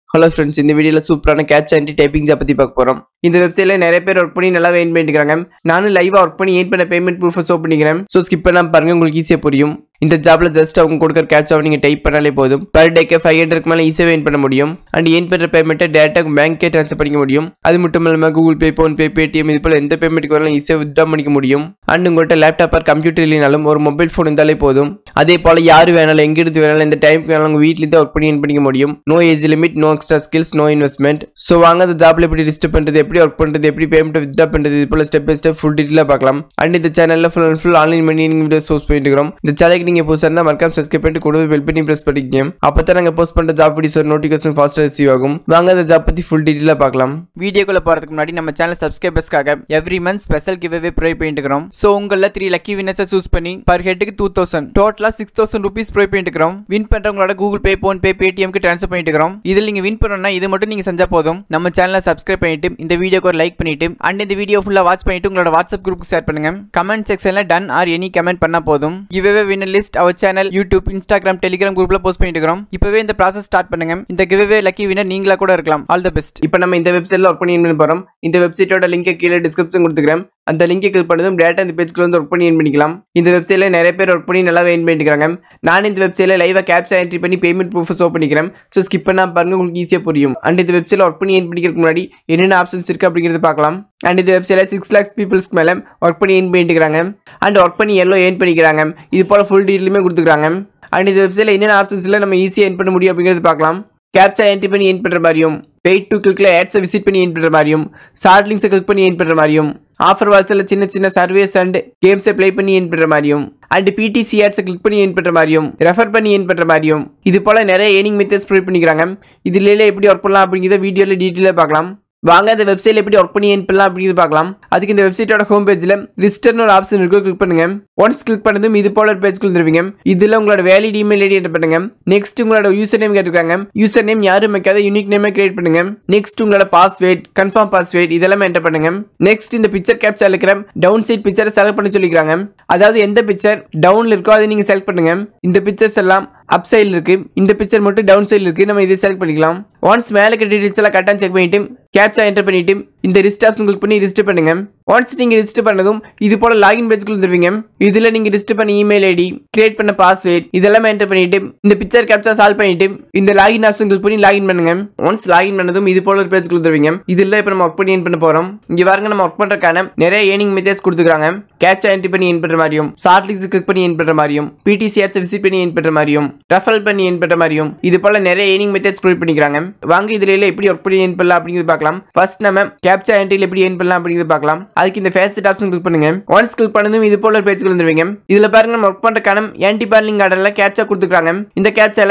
Hello friends, இந்த வீடியோல சூப்பரான CAPTCHA anti typing job பத்தி பார்க்க போறோம். இந்த வெப்சைட்ல நிறைய பேர் வர்க் பண்ணி நல்லா earn பண்ணிட்டு இருக்காங்க. நானும் லைவா வர்க் பண்ணி earn பண்ண பேமெண்ட் ப்ரூஃப் ஷோ பண்ணிக்கிறேன். சோ ஸ்கிப் பண்ணாம பாருங்க, உங்களுக்கு ஈஸியா புரியும். இந்த ஜாப்ல ஜஸ்ட் அவங்க கொடுக்கிற CAPTCHA நீங்க டைப் பண்ணாலே போதும். per day 500 க்கு மேல ஈஸியா earn பண்ண முடியும். and earn பண்ற பேமெண்ட்டை டைரக்டா பேங்க்க்கே ட்ரான்ஸ்ஃபர் பண்ணிக்க முடியும். அது மட்டும் இல்லாம Google Pay, Phone Pay, Paytm இது போல எந்த பேமெண்ட்க்கு வரலாம் ஈஸியா withdraw பண்ணிக்க முடியும். and உங்கள்ட்ட லேப்டாப் ஆர் கம்ப்யூட்டர் இல்லனாலும் ஒரு மொபைல் ஃபோன் இருந்தாலே போதும். அதே போல யாரு வேணாலும் எங்க இருந்து வேணாலும் இந்த டைம்க்கு வேணாலும் உங்க வீட்ல இருந்து வர்க் பண்ணி earn பண்ணிக்க முடியும். no age limit, no extra skills, no investment. So வாங்க அந்த ஜாப்ல எப்படி ரிஜிஸ்டர் பண்றது, எப்படி வர்க் பண்றது, எப்படி பேமெண்ட் வித்ட்ரா பண்றது இது போல ஸ்டெப் பை ஸ்டெப் ஃபுல் டீடைலா பார்க்கலாம். அண்ட் இந்த சேனல்ல full online money videos post பண்ணிட்டு இருக்கோம். இந்த சேனலுக்கு நீங்க புதுசா இருந்தா மறக்காம சப்ஸ்கிரைப் பண்ணிட்டு கூடவே பெல் பட்டனை பிரஸ் பண்ணிக்கங்க. அப்பதான் நாங்க போஸ்ட் பண்ற ஜாப் வீடியோஸ் நோட்டிஃபிகேஷன் ஃபாஸ்டா ரிசீவ் ஆகும். வாங்க அந்த ஜாப் பத்தி ஃபுல் டீடைலா பார்க்கலாம். வீடியோக்குள்ள போறதுக்கு முன்னாடி நம்ம சேனல் சப்ஸ்கிரைபர்ஸ்க்காக every month special giveaway provide பண்ணிட்டு இருக்கோம். சோ உங்கள 3 லக்கி வின்னர்ஸ் சூஸ் பண்ணி per head க்கு 2000 டோட்டலா 6000 ரூபீஸ் ப்ரொவைட் பண்ணிட்டு இருக்கோம். வின் பண்றவங்களோட Google Pay, Phone Pay, Paytm க்கு ட்ரான்ஸ்ஃபர் பண்ணிட்டு இருக்கோம். இதில் நீங்க வின் பண்ணனும்னா இது மட்டும் நீங்க செஞ்சா போதும். நம்ம சேனலை சப்ஸ்கிரைப் பண்ணிட்டு இந்த வீடியோக்கு ஒரு லைக் பண்ணிட்டு அண்ட் இந்த வீடியோ ஃபுல்லா வாட்ச் பண்ணிட்டு உங்களோட வாட்ஸ்அப் குரூப்புக்கு ஷேர் பண்ணுங்க. கமெண்ட் செக்ஷன்ல டன் ஆர் எனி கமெண்ட் பண்ணா போதும். Giveaway winner list our channel, YouTube, Instagram, Telegram குரூப்ல போஸ்ட் பண்ணிட்டு இருக்கோம். இப்பவே இந்த process ஸ்டார்ட் பண்ணுங்க. இந்த கிவ்அவே லக்கி வின்னர் நீங்களா கூட இருக்கலாம். All the best. இப்போ நம்ம இந்த வெப்சைட்ல வர்க் பண்ணி பண்ண போறோம். இந்த வெப்சைட்டோட லிங்கை கீழே டிஸ்கிரிப்ஷன் கொடுத்துக்கிறேன். அந்த லிங்கை கிளிக் பண்ணதும் டேரக்டா இந்த பேஜ்க்குள்ள வந்து வர்க் பண்ணி earn பண்ணிக்கலாம். இந்த வெப்சைட்ல நிறைய பேர் வர்க் பண்ணி நல்லா earn பண்ணிட்டு இருக்காங்க. நான் இந்த வெப்சைட்ல லைவா CAPTCHA என்ட்ரி பண்ணி பேமெண்ட் ப்ரூஃப் ஷோ பண்ணிக்கிறேன். சோ ஸ்கிப் பண்ணாம பாருங்க, உங்களுக்கு ஈஸியா புரியும். அண்ட் இந்த வெப்சைட்ல வர்க் பண்ணி earn பண்ணிக்கிறதுக்கு முன்னாடி என்னென்ன ஆப்ஷன்ஸ் இருக்கு அப்படிங்கறத பார்க்கலாம். அண்ட் இந்த வெப்சைட்ல 6 lakhs பீப்பிள்ஸ்க்கு மேல வர்க் பண்ணி earn பண்ணிட்டு இருக்காங்க. அண்ட் வர்க் பண்ணி எவ்வளவு earn பண்ணிக்கிறாங்க இது போல ஃபுல் டீடைலுமே கொடுத்துக்கிறாங்க. அண்ட் இந்த வெப்சைட்ல என்னென்ன ஆப்ஷன்ஸ்ல நம்ம ஈஸியா earn பண்ண முடியும் அப்படிங்கறத பார்க்கலாம். CAPTCHA என்ட்ரி பண்ணி earn பண்ற மாதிரியும், paid to clickல ads விசிட் பண்ணி earn பண்ற மாதிரியும், ஷார்ட் லிங்க்ஸ் கிளிக் பண்ணி earn பண்ற மாதிரியும், ஆஃபர் வால்ஸ்ல சின்ன சர்வீஸ் அண்ட் கேம்ஸ் ப்ளே பண்ணி earn பண்ற மாதிரியும், அண்ட் PTC ads கிளிக் பண்ணி earn பண்ற மாதிரியும், ரெஃபர் பண்ணி earn பண்ற மாதிரியும் இது போல நிறைய ஏர்னிங் மெத்தட்ஸ் ப்ரொவைட் பண்ணிக்கிறாங்க. இதுல எப்படி வர்க் பண்ணலாம் அப்படிங்கறத வீடியோல டீடைலா பார்க்கலாம். வாங்க இந்த வெப்சைட்ல எப்படி வர்க் பண்ணி earn பண்ணலாம் அப்படிங்கறத பார்க்கலாம். அதுக்கு இந்த வெப்சைட்டோட ஹோம் பேஜ்ல ரிஜிஸ்டர்னு ஒரு ஆப்ஷன் இருக்கு, கிளிக் பண்ணுங்க. ஒன்ஸ் கிளிக் பண்ணதும் இது போல ஒரு பேஜ்க்குள்ள வந்துருவீங்க. இதுல உங்களோட வேலிட் இமெயில் ஐடி என்டர் பண்ணுங்க. நெக்ஸ்ட் உங்களோட யூசர் நேம் கேட்டிருக்காங்க. யூசர் நேம் யாரும் வைக்காத யூனிக் நேமை கிரியேட் பண்ணுங்க. நெக்ஸ்ட் உங்களோட பாஸ்வேர்ட், கன்ஃபார்ம் பாஸ்வேர்ட் இதெல்லாம் என்டர் பண்ணுங்க. நெக்ஸ்ட் இந்த பிக்சர் கேப்சா இருக்கிற டவுன் சைட் பிக்சரை செலக்ட் பண்ண சொல்லிக்கிறாங்க. அதாவது எந்த பிக்சர் டவுன்ல இருக்கோ அதை நீங்க செலக்ட் பண்ணுங்க. இந்த பிக்சர்ஸ் எல்லாம் அப் சைடுல இருக்கு, இந்த பிக்சர் மட்டும் டவுன் சைடுல இருக்கு. நம்ம இதை செலக்ட் பண்ணிக்கலாம். ஒன்ஸ் மேல இருக்க டீடைல்ஸ் எல்லாம் கரெக்ட்டா செக் பண்ணிட்டு CAPTCHA என்டர் பண்ணிட்டு இந்த ரிஜிஸ்டர் ஆப்ஷன் கிளிக் பண்ணி ரிஜிஸ்டர் பண்ணுங்க. ஒன்ஸ் நீங்க ரிஜிஸ்டர் பண்ணதும் இது போல லாகின் பேஜ்க்குள்ள வந்துருவீங்க. இதுல நீங்க ரிஜிஸ்டர் பண்ண இமெயில் ஐடி, கிரியேட் பண்ண பாஸ்வேர்ட் இதெல்லாம் என்டர் பண்ணிட்டு இந்த பிக்சர் CAPTCHA சால்வ் பண்ணிட்டு இந்த லாகின் ஆப்ஷன் கிளிக் பண்ணி லாகின் பண்ணுங்க. ஒன்ஸ் லாகின் பண்ணதும் இது போல ஒரு பேஜ்க்குள்ள வந்துருவீங்க. இதுல இப்ப நம்ம வர்க் பண்ணி earn பண்ண போறோம். இங்க பாருங்க, நம்ம வர்க் பண்றதுக்கான நிறைய ஏர்னிங் மெத்தட்ஸ் கொடுத்துக்கிறாங்க. CAPTCHA என்ட்ரி பண்ணி earn பண்ற மாதிரியும், ஷார்ட் லிங்க்ஸ் கிளிக் பண்ணி earn பண்ற மாதிரியும், PTC ads விசிட் பண்ணி earn பண்ற மாதிரியும், ரெஃபரல் பண்ணி earn பண்ற மாதிரியும் இது போல நிறைய ஏர்னிங் மெத்தட்ஸ் ப்ரொவைட் பண்ணிக்கிறாங்க. வாங்க இதுல எப்படி வர்க் பண்ணி earn பண்ணலாம் அப்படிங்கறத பார்க்கலாம். ஃபர்ஸ்ட் நம்ம CAPTCHA என்ட்ரில எப்படி earn பண்ணலாம் அப்படிங்கறத பார்க்கலாம். அதுக்கு இந்த ஃபேஸ்ட் ஆப்ஷன் கிளிக் பண்ணுங்க. ஒன்ஸ் கிளிக் பண்ணதும் இது போல ஒரு பேஜ்க்குள்ள வந்துருவீங்க. இதுல பாருங்க, நம்ம வர்க் பண்றதுக்கான ஆன்டி பார்லிங் ஆர்டர்ல CAPTCHA கொடுத்துக்கிறாங்க. இந்த CAPTCHAல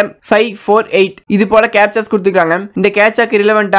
548 இது போல CAPTCHAs கொடுத்துக்கிறாங்க. இந்த CAPTCHAக்கு ரிலவென்ட்டா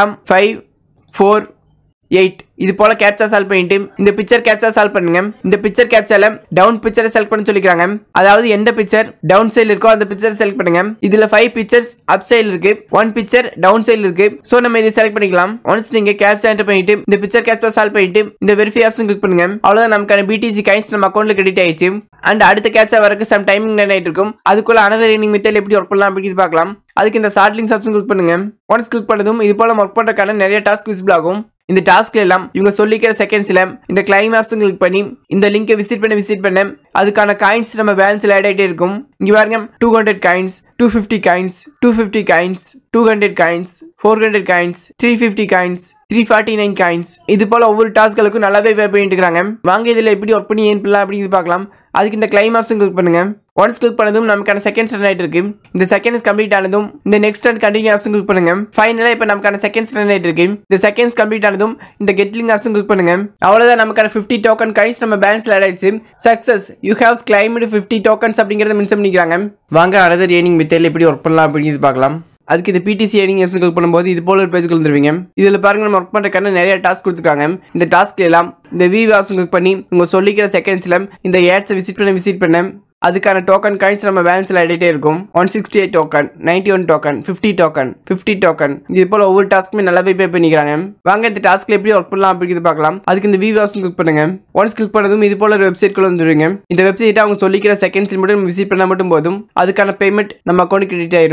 548 இது போல CAPTCHA சால்வ் பண்ணிட்டு இந்த பிக்சர் CAPTCHA சால்வ் பண்ணுங்க. இந்த பிக்சர் CAPTCHAல டவுன் பிக்சரை செலக்ட் பண்ண சொல்லிக்கிறாங்க. அதாவது எந்த பிக்சர் டவுன் சைடுல இருக்கோ அந்த பிக்சரை செலக்ட் பண்ணுங்க. இதுல 5 பிக்சர்ஸ் அப் சைடுல இருக்கு, 1 பிக்சர் டவுன் சைடுல இருக்கு. சோ நம்ம இதை செலக்ட் பண்ணிக்கலாம். ஒன்ஸ் நீங்க CAPTCHA என்டர் பண்ணிட்டு இந்த பிக்சர் CAPTCHA சால்வ் பண்ணிட்டு இந்த வெரிஃபை ஆப்ஷன் கிளிக் பண்ணுங்க. அவ்வளவுதான், நமக்கான BTC காயின்ஸ் நம்ம அக்கவுண்ட்ல கிரெடிட் ஆயிடுச்சு. அண்ட் அடுத்த CAPTCHA வரக்கு சம் டைமிங் ஆயிட்டு இருக்கும். அதுக்குள்ள another earning method எப்படி வர்க் பண்ணலாம் அப்படிங்கிறது பார்க்கலாம். அதுக்கு இந்த ஷார்ட் லிங்க்ஸ் ஆப்ஷன் கிளிக் பண்ணுங்க. ஒன்ஸ் கிளிக் பண்ணதும் இது போல வர்க் பண்றதுக்கான நிறைய டாஸ்க் விசிபிள் ஆகும். இந்த டாஸ்க்ல எல்லாம் இவங்க சொல்லிக்கிற செகண்ட்ஸ்ல இந்த கிளைம் ஆப்ஷன் கிளிக் பண்ணி இந்த லிங்கை விசிட் பண்ண அதுக்கான காயின்ஸ் நம்ம பேலன்ஸ்ல ஆட் ஆயிட்டே இருக்கும். இங்க பாருங்க, 200 coins, 250 coins, 250 coins, 200 coins, 400 coins, 350 coins, 349 coins இது போல ஒவ்வொரு டாஸ்க்களுக்கும் நல்லாவே பே பண்ணிட்டு இருக்காங்க. வாங்க இதுல எப்படி வர்க் பண்ணி earn பண்ணலாம் அப்படிங்கிறது பார்க்கலாம். அதுக்கு இந்த கிளைம் ஆப்ஷன் கிளிக் பண்ணுங்க. ஒன்ஸ் கிளிக் பண்ணதும் நமக்கான செகண்ட்ஸ் ரன் ஆயிட்டு இருக்கு. இந்த செகண்ட்ஸ் கம்ப்ளீட் ஆனதும் இந்த next and continue option click பண்ணுங்க. ஃபைனலா இப்போ நமக்கான செகண்ட்ஸ் ரன் ஆயிட்டு இருக்கு. இந்த செகண்ட்ஸ் கம்ப்ளீட் ஆனதும் இந்த கெட் லிங்க் ஆப்ஷன் கிளிக் பண்ணுங்க. அவ்வளவுதான், நமக்கான 50 டோக்கன் காயின்ஸ் நம்ம பேலன்ஸ்ல ஆட் ஆயிடுச்சு. Success, you have claimed 50 tokens அப்படிங்கறத மென்ஷன் பண்ணிக்கிறாங்க. வாங்க another earning method எப்படி வர்க் பண்ணலாம் அப்படிங்கிறது பார்க்கலாம். அதுக்கு இந்த PTC earning ஆப்ஷன் கிளிக் பண்ணும்போது இது போல ஒரு பேஜ்க்குள்ள வந்துருவீங்க. இதுல பாருங்க, நம்ம வர்க் பண்றதுக்கான நிறைய டாஸ்க் கொடுத்துருக்காங்க. இந்த டாஸ்க்ல எல்லாம் இந்த வியூ ஆப்ஷன் கிளிக் பண்ணி உங்க சொல்லிக்கிற செகண்ட்ஸ்ல இந்த ஆட்ஸை விசிட் பண்ண அதுக்கான டோக்கன் காயின்ஸ் நம்ம பேலன்ஸ்ல ஆடிட்டே இருக்கும். 168 டோக்கன், 91 டோக்கன், 50 டோக்கன், 50 டோக்கன் இது போல ஒவ்வொரு டாஸ்க்குமே நல்லாவே பே பண்ணிக்கிறாங்க. வாங்க இந்த டாஸ்க்ல எப்படி வர்க் பண்ணலாம் அப்படிங்கிறது பார்க்கலாம். அதுக்கு இந்த வியூ ஆப்ஷன் கிளிக் பண்ணுங்க. ஒன்ஸ் கிளிக் பண்ணதும் இது போல ஒரு வெப்சைட்குள்ள வந்துருவீங்க. இந்த வெப்சைட்டை அவங்க சொல்லிக்கிற செகண்ட்ஸ் மட்டும் விசிட் பண்ணா மட்டும் போதும். அதுக்கான பேமெண்ட் நம்ம அக்கௌண்ட் கிரெடிட் ஆயிடும்.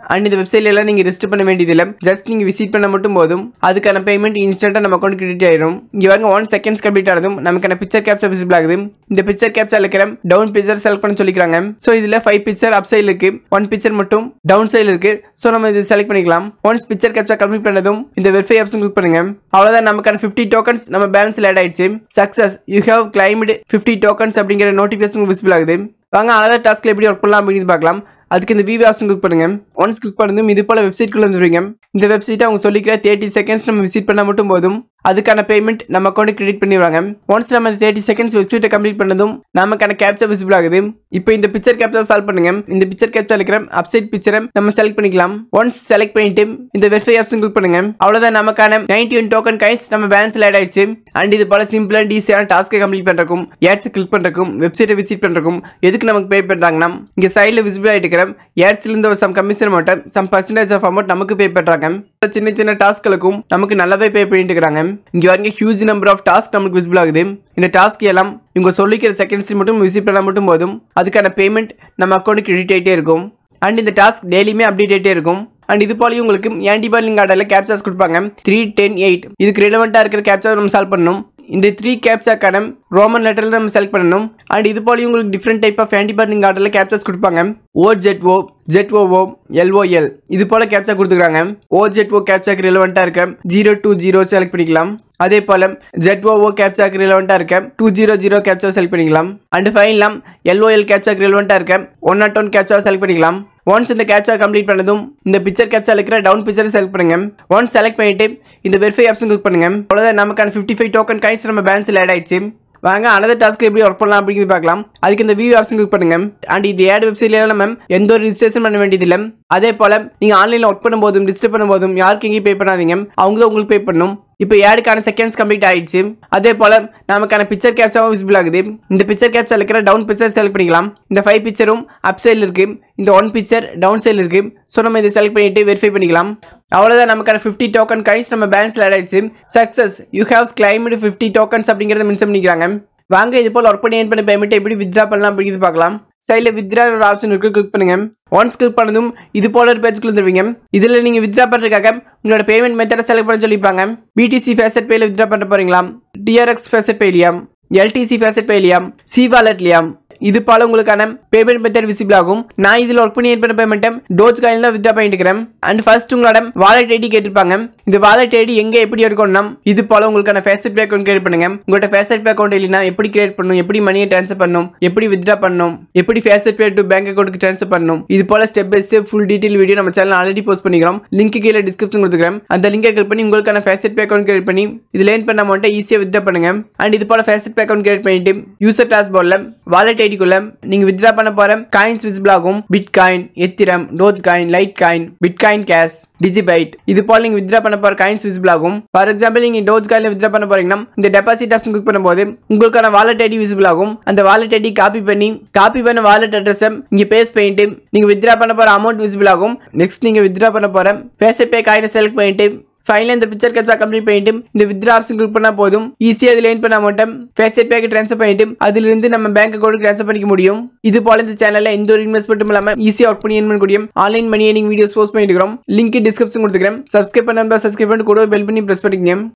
அண்ட் இந்த வெப்சைட்ல எல்லாம் நீங்க ரெஜிஸ்டர் பண்ண வேண்டியதில்லை. ஜஸ்ட் நீங்க விசிட் பண்ண மட்டும் போதும். அதுக்கான பேமெண்ட் இன்ஸ்டன்டா நம்ம அக்கௌண்ட் கிரெடிட் ஆயிடும். இங்க பாருங்க 1 செகண்ட்ஸ் கம்ப்ளீட் ஆனதும் நமக்கான பிக்சர் கேப்சா விசிபிள் ஆகுது. இந்த பிக்சர் கேப்சா இருக்கிற டவுன் பிக்சர் செலக்ட் பண்ண சொல்லிக்கிறாங்க. சோ இதுல 5 பிக்சர் அப் சைடுல இருக்கு, 1 பிக்சர் மட்டும் டவுன் சைடுல இருக்கு. சோ நம்ம இது செலக்ட் பண்ணிக்கலாம். ஒன்ஸ் பிக்சர் கேப்சா கம்ப்ளீட் பண்ணதும் இந்த வெரிஃபை ஆப்ஷன் கிளிக் பண்ணுங்க. அவ்வளவுதான், நமக்கான 50 டோக்கன்ஸ் நம்ம பேலன்ஸ்ல ஆட் ஆயிடுச்சு. Success, you have claimed 50 tokens அப்படிங்கிற நோட்டிபிகேஷன் விசிபிள் ஆகுது. வாங்க அனதர் டாஸ்க்ல எப்படி ஒர்க் பண்ணலாம் அப்படின்னு பார்க்கலாம். அதுக்கு இந்த வியூ ஆப்ஷன் கிளிக் பண்ணுங்க. ஒன்ஸ் கிளிக் பண்ணதும் இது போல வெப்சைட்குள்ள வந்துருவீங்க. இந்த வெப்சைட்டை அவங்க சொல்லிக்கிற 30 செகண்ட்ஸ் நம்ம விசிட் பண்ணா மட்டும் போதும். அதுக்கான பேமெண்ட் நம்ம அக்கௌண்ட் கிரெடிட் பண்ணிடுவாங்க. ஒன்ஸ் நம்ம 30 செகண்ட்ஸ் வெப்சைட்டை கம்ப்ளீட் பண்ணதும் நமக்கான கேப்சா விசிபிள் ஆகுது. இப்போ இந்த பிக்சர் கேப்சா சால்வ் பண்ணுங்க. இந்த பிக்சர் கேப்சா இருக்கிற அப்சைட் பிக்சரை நம்ம செலக்ட் பண்ணிக்கலாம். ஒன்ஸ் செலக்ட் பண்ணிட்டு இந்த வெரிஃபை ஆப்ஷன் கிளிக் பண்ணுங்க. அவ்வளவுதான், நமக்கான 91 டோக்கன் காயின்ஸ் நம்ம பேலன்ஸ்ல ஆட் ஆயிடுச்சு. அண்ட் இது போல சிம்பிள் அண்ட் ஈஸியான டாஸ்க்கை கம்ப்ளீட் பண்றதுக்கும் ஆட்ஸ் கிளிக் பண்றதுக்கும் வெப்சைட்டை விசிட் பண்றதுக்கும் எதுக்கு நமக்கு பே பண்றாங்கன்னா இங்க சைடுல விசிபிள் ஆயிட்டு இருக்கிற ஆட்ஸ்ல இருந்து ஒரு some commission amount, some percentage of amount நமக்கு பே பண்றாங்க. சின்ன சின்ன டாஸ்க்களுக்கும் நமக்கு நல்லாவே பே பண்ணிட்டு இருக்காங்க. இங்க வரைக்கும் ஹியூஜ் நம்பர் ஆஃப் டாஸ்க் நமக்கு விசிபிள் ஆகுது. இந்த டாஸ்க் எல்லாம் இவங்க சொல்லிக்கிற செகண்ட்ஸ் மட்டும் விசிட் பண்ணா மட்டும் போதும். அதுக்கான பேமெண்ட் நம்ம அக்கௌண்ட் கிரெடிட் ஆகிட்டே இருக்கும். அண்ட் இந்த டாஸ்க் டெய்லியுமே அப்டேட் ஆகிட்டே இருக்கும். அண்ட் இது போலயும் உங்களுக்கு ஆன்டிபாலிங் ஆர்டர்ல கேப்சாஸ் கொடுப்பாங்க 3, 10, 8. இதுக்கு ரிலவெண்டா இருக்கிற கேப்சா நம்ம சால்வ் பண்ணணும். இந்த 3 கேப்சாக்கான ரோமன் லெட்டர்ல நம்ம செலக்ட் பண்ணணும். அண்ட் இது போலயும் உங்களுக்கு டிஃப்ரெண்ட் டைப் ஆஃப் ஆன்டிபாலிங் ஆர்டர்ல கேப்சாஸ் கொடுப்பாங்க. OZO, ZOO, LOL இது போல கேப்சா கொடுத்துக்கிறாங்க. OZO கேப்சாக்கு ரிலவெண்டா இருக்க 020 செலக்ட் பண்ணிக்கலாம். அதே போல ZOO கேப்சாக்கு ரிலவெண்டா இருக்க 200 கேப்சா செலக்ட் பண்ணிக்கலாம். அண்ட் ஃபைனலாம் LOL கேப்சாக்கு ரிலவெண்டா இருக்க 101 கேப்சா செலக்ட் பண்ணிக்கலாம். ஒன்ஸ் இந்த கேப்சா கம்ப்ளீட் பண்ணதும் இந்த பிக்சர் கேப்சா இருக்கிற டவுன் பிக்சரை செலக்ட் பண்ணுங்க. ஒன்ஸ் செலக்ட் பண்ணிட்டு இந்த வெரிஃபை ஆப்ஷன் கிளிக் பண்ணுங்க. அவ்வளவுதான், நமக்கான 55 டோக்கன் காயின்ஸ் நம்ம பேலன்ஸ்ல ஆட் ஆயிடுச்சு. வாங்க அனதர் டாஸ்க் எப்படி ஒர்க் பண்ணலாம் அப்படிங்கிறது பார்க்கலாம். அதுக்கு இந்த வியூ ஆப்ஷன் கிளிக் பண்ணுங்க. அண்ட் இது ஆட் வெப்சைட்ல நம்ம எந்த ஒரு ரிஜிஸ்ட்ரேஷன் பண்ண வேண்டியதில்லை. அதே போல நீங்க ஆன்லைன்ல ஒர்க் பண்ணும்போதும் ரிஜிஸ்டர் பண்ணும்போதும் யாருக்கு எங்கேயும் பே பண்ணாதீங்க, அவங்க தான் உங்களுக்கு பே பண்ணணும். இப்போ ஆடுக்கான செகண்ட்ஸ் கம்ப்ளீட் ஆயிடுச்சு. அதே போல நமக்கான பிக்சர் கேப்சாவும் விசிபிள் ஆகுது. இந்த பிக்சர் கேப்சா இருக்கிற டவுன் பிக்சர் செலக்ட் பண்ணிக்கலாம். இந்த 5 பிக்சரும் அப் சைடில் இருக்கு, இந்த 1 பிக்சர் டவுன் சைடில் இருக்கு. ஸோ நம்ம இதை செலக்ட் பண்ணிட்டு வெரிஃபை பண்ணிக்கலாம். அவ்வளோதான், நமக்கான 50 டோக்கன் காயின்ஸ் நம்ம பேலன்ஸ்ல ஆட் ஆயிடுச்சு. Success, you have claimed 50 tokens அப்படிங்கிறத மென்ஷன் பண்ணிக்கிறாங்க. வாங்க இது போல ஒர்க் பண்ணி ஏர்ன் பண்ண பேமெண்ட் எப்படி வித்ட்ரா பண்ணலாம் அப்படிங்கிறது பார்க்கலாம். சைடில் வித்ட்ரா ஒரு ஆப்ஷன் இருக்கு, கிளிக் பண்ணுங்க. ஒன்ஸ் கிளிக் பண்ணதும் இது போல ஒரு பேஜ்க்குள்ள வந்துருவீங்க. இதுல நீங்க வித்ட்ரா பண்றதுக்காக உங்களோட பேமெண்ட் மெத்தடை செலக்ட் பண்ண சொல்லிப்பாங்க. BTC ஃபேசட் பேல வித்ட்ரா பண்ண போறீங்களா, TRX ஃபேசட் பேலியா, LTC ஃபேசட் பேலியா, C வாலெட்லியா, இது போல உங்களுக்கான பேமெண்ட் மெத்தட் விசிபிள் ஆகும். நான் இதுல ஒர்க் பண்ணி ஏர்ன் பண்ண பேமெண்ட் டோஜ் காயின் தான் வித்ட்ரா பண்ணிட்டு இருக்கிறேன். அண்ட் ஃபர்ஸ்ட் உங்களோட வாலெட் ஐடி கேட்டிருப்பாங்க. இந்த வாலெட் ஐடி எங்க எப்படி இருக்கும்னா இது போல உங்களுக்கான ஃபேசட் பே அக்கௌண்ட் கிரியேட் பண்ணுங்க. உங்களோட ஃபேசட் பே அக்கௌண்ட் இல்லைனா எப்படி கிரியேட் பண்ணணும், எப்படி மணியை ட்ரான்ஸ்ஃபர் பண்ணணும், எப்படி வித்ட்ரா பண்ணணும், எப்படி ஃபேசட் பே டு பேங்க் அக்கௌண்ட்க்கு ட்ரான்ஸ்ஃபர் பண்ணணும், இது போல step by step full detail video நம்ம சேனல் ஆல்ரெடி போஸ்ட் பண்ணிக்கிறோம். லிங்க் கீழே டிஸ்கிரிப்ஷன் கொடுத்துக்கிறேன். அந்த லிங்கை கிளிக் பண்ணி உங்களுக்கான ஃபேசட் பே அக்கௌண்ட் கிரியேட் பண்ணி இதுல ஏர்ன் பண்ண அமௌண்ட்டை ஈஸியா வித்ட்ரா பண்ணுங்க. அண்ட் இது போல ஃபேசட் பே அக்கௌண்ட் கிரியேட் பண்ணிட்டு யூசர் டாஸ்க்பார்ல வாலெட் ஐடிக்குள்ள நீங்க வித்ட்ரா பண்ண போற காயின்ஸ் விசிபிள் ஆகும். Bitcoin, ethereum, dogecoin, litecoin, bitcoin cash, digibyte இது போல நீங்க வித்ட்ரா பண்ண போற காயின்ஸ் விசிபிள் ஆகும். ஃபார் எக்ஸாம்பிள் நீங்க டோஜ் காயின்ல வித்ட்ரா பண்ண போறீங்கன்னா இந்த டெபாசிட் ஆப்ஷன் கிளிக் பண்ணும்போது உங்களுக்கான வாலெட் ஐடி விசிபிள் ஆகும். அந்த வாலெட் ஐடி காப்பி பண்ண வாலெட் அட்ரஸ் இங்க பேஸ்ட் பண்ணிட்டு நீங்க வித்ட்ரா பண்ண போற அமௌண்ட் விசிபிள் ஆகும். நெக்ஸ்ட் நீங்க வித்ட்ரா பண்ண போற ஃபேசட் பே காயினை செலக்ட் பண்ணிட்டு ஃபைனலா இந்த பிக்சர் கேப்சா கம்ப்ளீட் பண்ணிட்டு இந்த வித்ட்ரா ஆப்ஷன் கிளிக் பண்ணா போதும். ஈஸியா இதுல ஏர்ன் பண்ண அமௌண்ட் ஃபேசட் பேக்கு ட்ரான்ஸ்ஃபர் பண்ணிட்டு அதில இருந்து நம்ம பேங்க் அக்கௌண்ட்க்கு ட்ரான்ஸ்ஃபர் பண்ணிக்க முடியும். இது போல இந்த சேனல்ல எந்த ஒரு இன்வெஸ்ட்மெண்ட்டும் இல்லாம ஈஸியா ஒர்க் பண்ணி ஏர்ன் பண்ண முடியும். Online money earning videos post பண்ணிட்டு இருக்கோம். லிங்க் டிஸ்கிரிப்ஷன் கொடுத்துக்கிறேன். சப்ஸ்கிரைப் பண்ணாம சப்ஸ்கிரைப் பண்ணி கூட பெல் பண்ணி பிரஸ் பண்ணிக்கங்க.